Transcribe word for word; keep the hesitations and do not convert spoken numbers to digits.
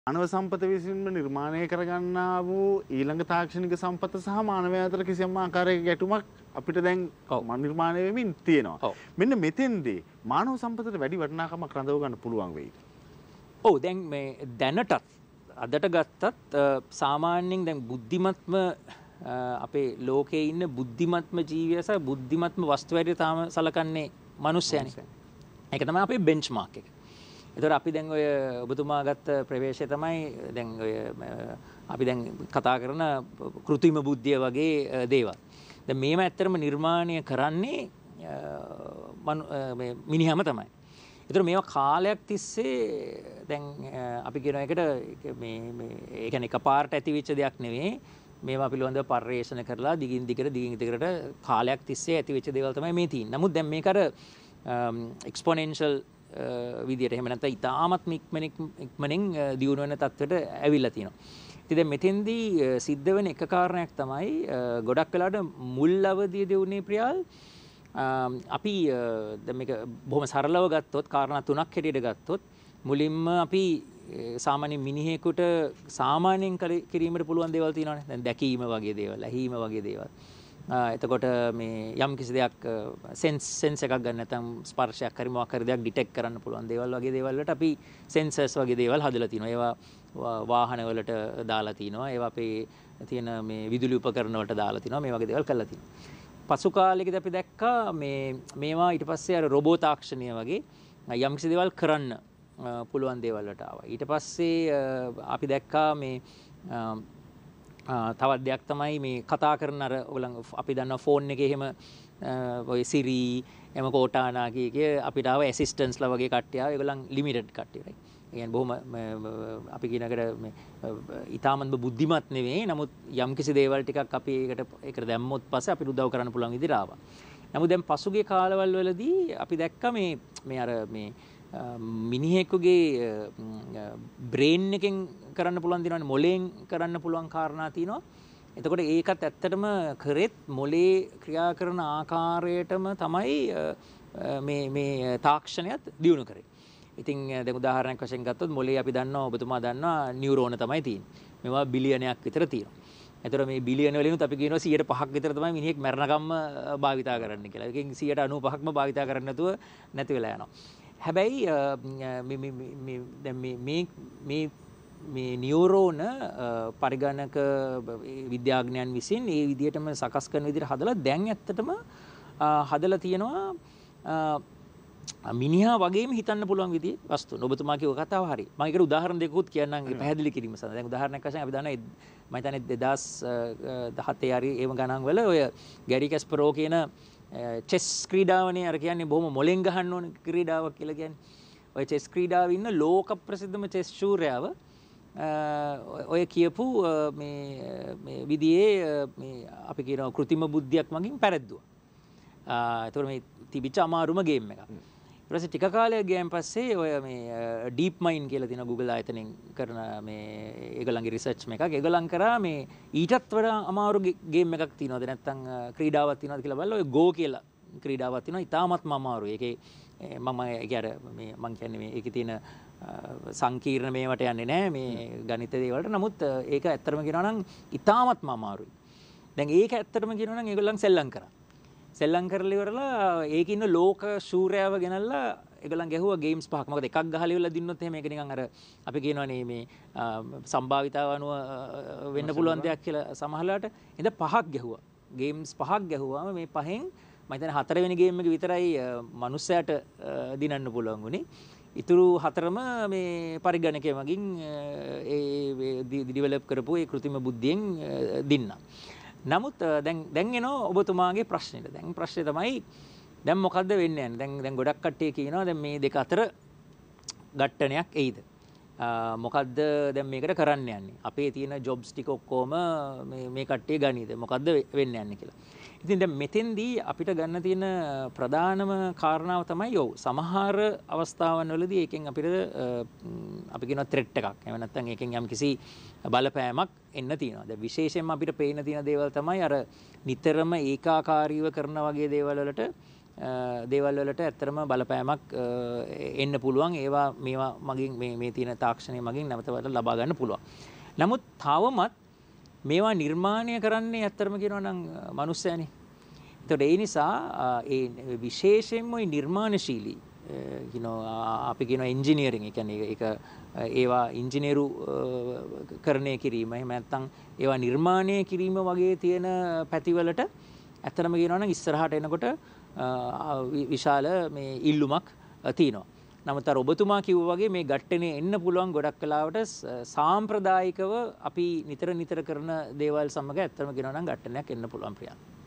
මානව සම්පත විසින්ම නිර්මාණය කරගන්නා වූ ඊළඟ තාක්ෂණික සම්පත සහ මානවය අතර කිසියම් ආකාරයක ගැටුමක් අපිට දැන් නිර්මාණය වෙමින් තියෙනවා. මෙන්න මෙතෙන්දී මානව සම්පතට වැඩි වටිනාකමක් රඳව ගන්න පුළුවන් වෙයි. ඔව් දැන් මේ දැනටත් අදට ගත්තත් සාමාන්‍යයෙන් දැන් බුද්ධිමත්ම අපේ ලෝකයේ ඉන්න බුද්ධිමත්ම ජීවිය සහ බුද්ධිමත්ම වස්තු හැටියට තාම සලකන්නේ මිනිස්සයනේ. ඒක තමයි අපේ බෙන්ච්මාර්ක් එක. ඒතර අපි දැන් ඔය ඔබතුමා ගත්ත ප්‍රවේශය තමයි දැන් ඔය අපි දැන් කතා කරන කෘත්‍රිම බුද්ධිය වගේ දේවල්. දැන් මේව ඇත්තටම නිර්මාණය කරන්නේ මේ මිනිහම තමයි. ඒතර මේවා කාලයක් තිස්සේ දැන් අපි කියන එකට මේ මේ ඒ කියන්නේ එකපාරට ඇතිවෙච්ච දෙයක් නෙවෙයි. මේවා පිළිබඳව පරිශ්‍රණය කරලා දිගින් දිගට දිගින් දිගට කාලයක් තිස්සේ ඇතිවෙච්ච දේවල් තමයි මේ තියෙන්නේ. නමුත් දැන් මේක අර එක්ස්පොනෙන්ෂල් විදියට එහෙම නැත්නම් ඉතාමත් ඉක්මනින් ඉක්මනින් දියුණු වෙන තත්ත්වයට ඇවිල්ලා තියෙනවා. ඉතින් දැන් මෙතෙන්දී සිද්ධ වෙන එක කාරණයක් තමයි ගොඩක් වෙලාවට මුල් අවධියේදී උනේ ප්‍රියාල් අපි දැන් මේක බොහොම සරලව ගත්තොත් කාරණා තුනක් හැටියට ගත්තොත් මුලින්ම අපි සාමාන්‍ය මිනිහෙකුට සාමාන්‍යයෙන් කිරීමට පුළුවන් දේවල් තියෙනවානේ. දැන් දැකීම වගේ දේවල්, ඇහිීම වගේ දේවල්. එතකොට මේ යම් කිසි දෙයක් සෙන්ස් සෙන්ස් එකක් ගන්න නැත්නම් ස්පර්ශයක් හරි මොකක් හරි දෙයක් ඩිටෙක්ට් කරන්න පුළුවන් දේවල් වගේ දේවල් වලට අපි සෙන්සර්ස් වගේ දේවල් හදලා තිනවා. ඒවා වාහන වලට දාලා තිනවා. ඒවා අපේ තියෙන මේ විදුලි උපකරණ වලට දාලා තිනවා. මේ වගේ දේවල් කරලා තිනවා. පසු කාලෙකදී අපි දැක්කා මේ මේවා ඊට පස්සේ අර රොබෝ තාක්ෂණය වගේ යම් කිසි දේවල් කරන්න පුළුවන් දේවල් වලට ආවා. ඊට පස්සේ අපි දැක්කා මේ තවත් දෙයක් තමයි මේ කතා කරන අර ඔයගොල්ලන් අපි දන්නවා ෆෝන් එකේ එහෙම ඔය සිරි එම කෝටානා කිය කිය අපිට ආව ඇසිස්ටන්ස්ලා වගේ කට්ටිය ආවා. ඒගොල්ලන් ලිමිටඩ් කට්ටිය right. ඒ කියන්නේ බොහොම අපි කියන එකට මේ ඊටාමත් බුද්ධිමත් නෙවෙයි. නමුත් යම් කිසි දේවල් ටිකක් අපි ඒකට ඒකට දැම්මොත් පස්සේ අපිට උදව් කරන්න පුළුවන් විදිහට ආවා. නමුත් දැන් පසුගිය කාලවල වලදී අපි දැක්කා මේ මේ අර මේ මිනිහෙකුගේ බ්‍රේන් එකෙන් කරන්න පුළුවන් දිනවනේ මොලෙන් කරන්න පුළුවන් කාරණා තියෙනවා. එතකොට ඒකත් ඇත්තටම කරෙත් මොලේ ක්‍රියා කරන ආකාරයටම තමයි මේ මේ තාක්ෂණයත් දියුණු කරේ. ඉතින් දැන් උදාහරණයක් වශයෙන් ගත්තොත් මොලේ අපි දන්නවා ඔබතුමා දන්නවා නියුරෝන තමයි තියෙන්නේ. මේවා බිලියනයක් විතර තියෙනවා. එතකොට මේ බිලියන වලිනුත් අපි කියනවා සියයට පහක් විතර තමයි මිනිහෙක් මැරණකම්ම භාවිතා කරන්න කියලා. ඒකෙන් සියයට අනූ පහක්ම භාවිතා කරන්නේ නැතුව නැති වෙලා යනවා. හැබැයි මේ මේ දැන් මේ මේ මේ මේ නියුරෝන පරිගණක විද්‍යාඥයන් විසින් ඒ විදිහටම සකස් කරන විදිහට හදලා දැන් ඇත්තටම හදලා තියෙනවා මිනිහා වගේම හිතන්න පුළුවන් විදිහේ වස්තුන්. ඔබතුමා කියව කතාව හරි. මම ඒකට උදාහරණ දෙකකුත් කියන්නම් පැහැදිලි කිරීම සඳහා. දැන් උදාහරණයක් වශයෙන් අපි දන්නවා මම හිතන්නේ දෙදාස් දහතේ හරි ඒව ගණන් වල ඔය ගැරි කැස්පරෝ කියන චෙස් ක්‍රීඩාවනේ අර කියන්නේ බොහොම මොලෙන් ගහන්න ඕන ක්‍රීඩාවක් කියලා කියන්නේ. ඔය චෙස් ක්‍රීඩාවේ ඉන්න ලෝක ප්‍රසිද්ධම චෙස් ශූරයාව ඔය කියපු මේ මේ විදිහේ මේ අපි කියනවා කෘත්‍රිම බුද්ධියක් මගින් පැරද්දුවා. ඒතකොට මේ තිබිච්ච අමාරුම ගේම් එකක්. ඊට පස්සේ ටික කාලයක් ගියන් පස්සේ ඔය මේ ඩීප් මයින්ඩ් කියලා තියෙන Google ආයතනයෙන් කරන මේ ඒගොල්ලන්ගේ රිසර්ච් එකක්. ඒගොල්ලන් කරා මේ ඊටත් වඩා අමාරු ගේම් එකක් තියෙනවද නැත්නම් ක්‍රීඩාවක් තියෙනවද කියලා බලලා ඔය Go කියලා ක්‍රීඩාවක් තියෙනවා. ඉතාමත්ම අමාරුයි. ඒකේ මම ඒක අර මේ මං කියන්නේ මේ ඒකේ තියෙන සංකීර්ණ මේවට යන්නේ නැහැ මේ ගණිත දේවල්ට. නමුත් ඒක ඇත්තටම කියනවා නම් ඉතාමත්ම අමාරුයි. දැන් ඒක ඇත්තටම කියනවා නම් ඒගොල්ලන් සෙල්ලම් කරා. සෙල්ලම් කරලා ඉවරලා ඒකේ ඉන්න ලෝක ශූරයව ගෙනල්ලා ඒගොල්ලන් ගැහුවා ගේම්ස් පහක්. මොකද එකක් ගහලා ඉවරලා දින්නොත් එහෙම ඒක නිකන් අර අපි කියනවනේ මේ සම්භාවිතාව අනුව වෙන්න පුළුවන් දෙයක් කියලා සමහරලාට. ඉතින් පහක් ගැහුවා. ගේම්ස් පහක් ගැහුවාම මේ පහෙන් මම හිතන්නේ හතරවෙනි ගේම් එක විතරයි මනුස්සයාට දිනන්න පුළුවන් වුණේ. ඉතුරු හතරම මේ පරිගණකය මගින් ඒ ඩිවෙලොප් කරපු ඒ කෘත්‍රිම බුද්ධියෙන් දින්නා. නමුත් දැන් දැන් එනවා ඔබතුමාගේ ප්‍රශ්නෙට. දැන් ප්‍රශ්නේ තමයි දැන් මොකද්ද වෙන්නේ යන්නේ? දැන් දැන් ගොඩක් කට්ටිය කියනවා දැන් මේ දෙක අතර ගැටණයක් එයිද? මොකද්ද දැන් මේකට කරන්න යන්නේ? අපේ තියෙන ජොබ්ස් ටික ඔක්කොම මේ මේ කට්ටිය ගනීද? මොකද්ද වෙන්න යන්නේ කියලා. ඉතින් දැන් මෙතෙන්දී අපිට ගන්න තියෙන ප්‍රධානම කාරණාව තමයි ඔව් සමහර අවස්ථාවන් වලදී ඒකෙන් අපිට අපි කියනවා ත්‍රෙට් එකක්. එහෙම නැත්නම් ඒකෙන් යම් කිසි බලපෑමක් එන්න තියෙනවා. දැන් විශේෂයෙන්ම අපිට පේන තියෙන දේවල් තමයි අර නිතරම ඒකාකාරීව කරන වගේ දේවල් වලට දේවල් වලට ඇත්තටම බලපෑමක් එන්න පුළුවන්. ඒවා මේවා මගින් මේ මේ තියෙන තාක්ෂණය මගින් නැවත වඩා ලබා ගන්න පුළුවන්. නමුත් තවමත් මේවා නිර්මාණය කරන්නේ ඇත්තටම කියනවා නම් මනුස්සයනේ. ඒතකොට ඒ නිසා ඒ විශේෂයෙන්ම ওই නිර්මාණශීලී you know අපි කියන එන්ජිනියරින් ඒ කියන්නේ ඒක ඒවා ඉංජිනේරු කරණය කිරීම එහෙම නැත්නම් ඒවා නිර්මාණය කිරීම වගේ තියෙන පැතිවලට ඇත්තටම කියනවා නම් ඉස්සරහට එනකොට විශාල මේ ඉල්ලුමක් තියෙනවා. නමුත් අර ඔබතුමා කිව්වා වගේ මේ ගැට්ටනේ එන්න පුළුවන් ගොඩක් කලාවට සාම්ප්‍රදායිකව අපි නිතර නිතර කරන දේවල් සමග ඇත්තටම කියනවා නම් ගැට්ටනයක් එන්න පුළුවන් ප්‍රියංක.